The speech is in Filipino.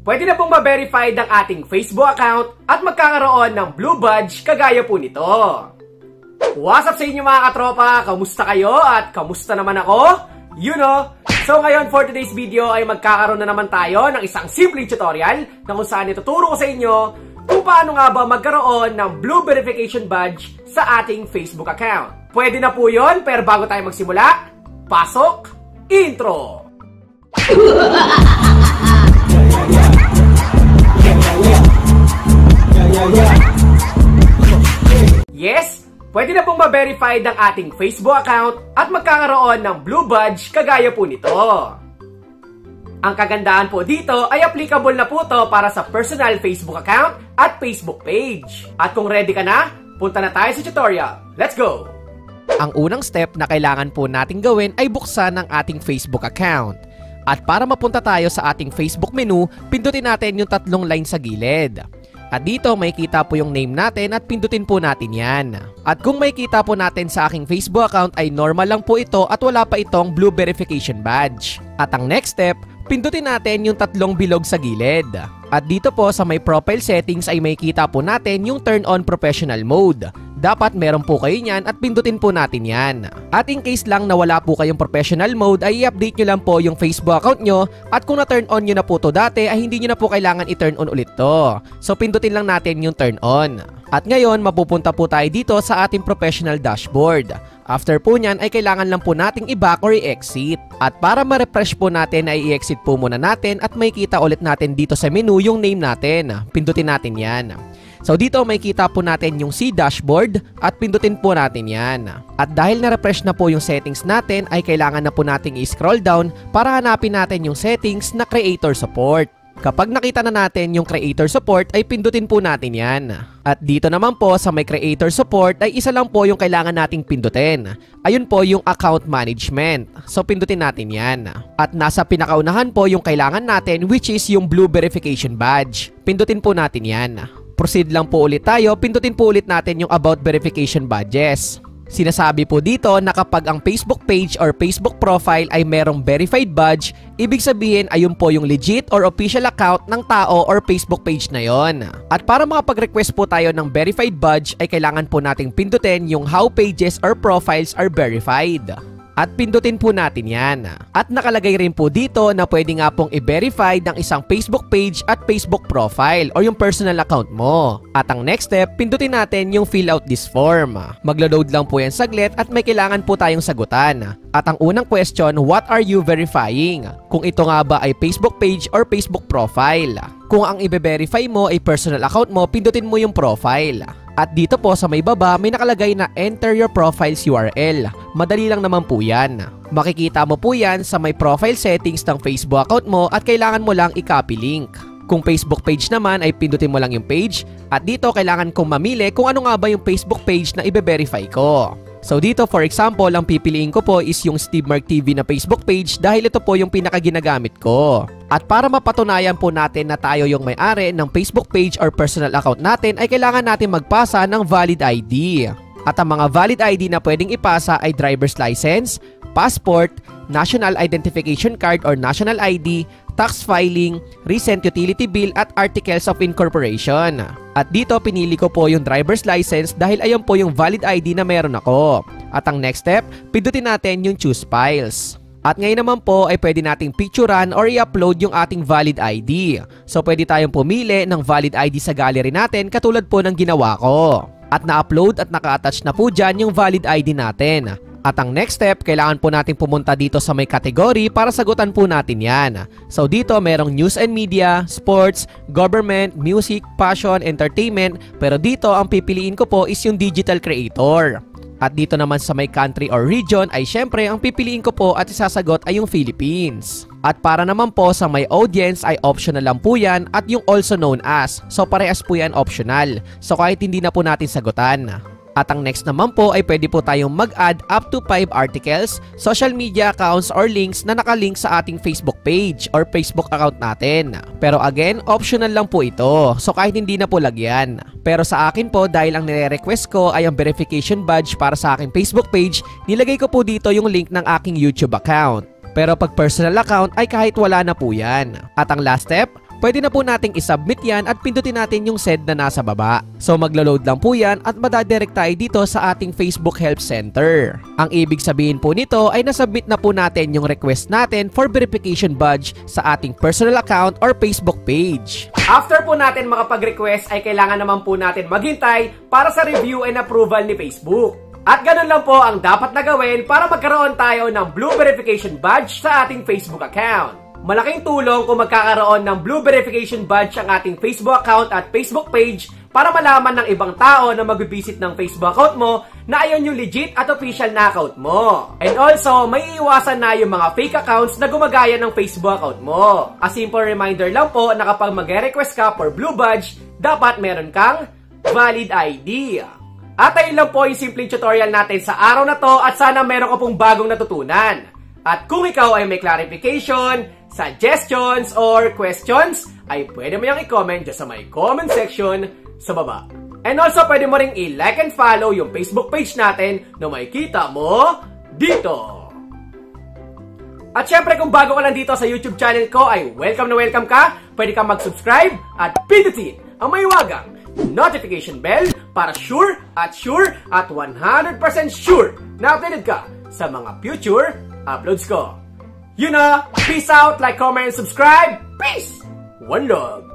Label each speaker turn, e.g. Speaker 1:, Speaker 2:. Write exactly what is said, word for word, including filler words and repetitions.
Speaker 1: Pwede na pong ma-verified ang ating Facebook account at magkakaroon ng blue badge kagaya po nito. What's up sa inyo mga katropa? Kamusta kayo at kamusta naman ako? You know! So ngayon for today's video ay magkakaroon na naman tayo ng isang simple tutorial na kung saan ituturo ko sa inyo kung paano nga ba magkaroon ng blue verification badge sa ating Facebook account. Pwede na po yun, pero bago tayo magsimula, pasok, intro! Yes! Pwede na pong ma-verified ang ating Facebook account at magkakaroon ng blue badge kagaya po nito. Ang kagandahan po dito ay applicable na po to para sa personal Facebook account at Facebook page. At kung ready ka na, punta na tayo sa tutorial. Let's go!
Speaker 2: Ang unang step na kailangan po natin gawin ay buksan ang ating Facebook account. At para mapunta tayo sa ating Facebook menu, pindutin natin yung tatlong line sa gilid. At dito makikita po yung name natin at pindutin po natin yan. At kung makikita po natin sa aking Facebook account ay normal lang po ito at wala pa itong blue verification badge. At ang next step, pindutin natin yung tatlong bilog sa gilid. At dito po sa may profile settings ay makikita po natin yung turn on professional mode. Dapat meron po kayo niyan at pindutin po natin yan. At in case lang na wala po kayong professional mode ay i-update nyo lang po yung Facebook account nyo. At kung na-turn on nyo na po to dati ay hindi nyo na po kailangan i-turn on ulit to. So pindutin lang natin yung turn on. At ngayon mapupunta po tayo dito sa ating professional dashboard. After po nyan ay kailangan lang po nating i-back or i-exit. At para ma-refresh po natin ay i-exit po muna natin at makikita ulit natin dito sa menu yung name natin. Pindutin natin yan. So dito makikita po natin yung C dashboard at pindutin po natin yan. At dahil na-refresh na po yung settings natin ay kailangan na po nating i-scroll down para hanapin natin yung settings na creator support. Kapag nakita na natin yung creator support ay pindutin po natin yan. At dito naman po sa may creator support ay isa lang po yung kailangan nating pindutin. Ayun po yung account management. So pindutin natin yan. At nasa pinakaunahan po yung kailangan natin which is yung blue verification badge. Pindutin po natin yan. Proceed lang po ulit tayo, pindutin po ulit natin yung about verification badges. Sinasabi po dito na kapag ang Facebook page or Facebook profile ay merong verified badge, ibig sabihin ayun po yung legit or official account ng tao or Facebook page na yon. At para makapag-request po tayo ng verified badge ay kailangan po nating pindutin yung how pages or profiles are verified. At pindutin po natin yan. At nakalagay rin po dito na pwede nga pong i-verify ng isang Facebook page at Facebook profile o yung personal account mo. At ang next step, pindutin natin yung fill out this form. Maglo-load lang po yan saglit at may kailangan po tayong sagutan. At ang unang question, what are you verifying? Kung ito nga ba ay Facebook page or Facebook profile. Kung ang i-verify mo ay personal account mo, pindutin mo yung profile. At dito po sa may baba, may nakalagay na enter your profile's U R L. Madali lang naman po yan. Makikita mo po yan sa may profile settings ng Facebook account mo at kailangan mo lang i-copy link. Kung Facebook page naman ay pindutin mo lang yung page. At dito kailangan kong mamili kung ano nga ba yung Facebook page na i-verify ko. So dito for example, ang pipiliin ko po is yung Steve Mark T V na Facebook page dahil ito po yung pinakaginagamit ko. At para mapatunayan po natin na tayo yung may-ari ng Facebook page or personal account natin ay kailangan natin magpasa ng valid I D. At ang mga valid I D na pwedeng ipasa ay driver's license, passport, national identification card or national I D, tax filing, recent utility bill at articles of incorporation. At dito pinili ko po yung driver's license dahil ayan po yung valid I D na meron ako. At ang next step, pindutin natin yung choose files. At ngayon naman po ay pwede nating picturean or i-upload yung ating valid I D. So pwede tayong pumili ng valid I D sa gallery natin katulad po ng ginawa ko. At na-upload at naka-attach na po dyan yung valid I D natin. At ang next step, kailangan po natin pumunta dito sa may category para sagutan po natin yan. So dito merong news and media, sports, government, music, fashion, entertainment. Pero dito ang pipiliin ko po is yung digital creator. At dito naman sa may country or region ay syempre ang pipiliin ko po at isasagot ay yung Philippines. At para naman po sa may audience ay optional lang po yan at yung also known as. So parehas po yan optional. So kahit hindi na po natin sagutan. At ang next naman po ay pwede po tayong mag-add up to five articles, social media accounts or links na nakalink sa ating Facebook page or Facebook account natin. Pero again, optional lang po ito. So kahit hindi na po lagyan. Pero sa akin po, dahil ang nire-request ko ay ang verification badge para sa aking Facebook page, nilagay ko po dito yung link ng aking YouTube account. Pero pag personal account ay kahit wala na po yan. At ang last step, pwede na po nating isubmit yan at pindutin natin yung send na nasa baba. So maglo-load lang po yan at madadirect tayo dito sa ating Facebook Help Center. Ang ibig sabihin po nito ay nasubmit na po natin yung request natin for verification badge sa ating personal account or Facebook page.
Speaker 1: After po natin makapag-request ay kailangan naman po natin maghintay para sa review and approval ni Facebook. At ganun lang po ang dapat na gawin para magkaroon tayo ng blue verification badge sa ating Facebook account. Malaking tulong kung magkakaroon ng blue verification badge ang ating Facebook account at Facebook page para malaman ng ibang tao na mag-visit ng Facebook account mo na ayon yung legit at official na account mo. And also, may iiwasan na yung mga fake accounts na gumagaya ng Facebook account mo. A simple reminder lang po na kapag mag-request ka for blue badge, dapat meron kang valid I D. At ayun lang po yung simpleng tutorial natin sa araw na to at sana meron ka pong bagong natutunan. At kung ikaw ay may clarification, suggestions, or questions, ay pwede mo yung i-comment dyan sa may comment section sa baba. And also pwede mo ring i-like and follow yung Facebook page natin na makikita mo dito. At syempre kung bago ka lang dito sa YouTube channel ko ay welcome na welcome ka, pwede kang mag-subscribe at pindutin ang may wagang notification bell para sure at sure at one hundred percent sure na updated ka sa mga future uploads ko. You know, peace out, like, comment, subscribe. Peace! One love!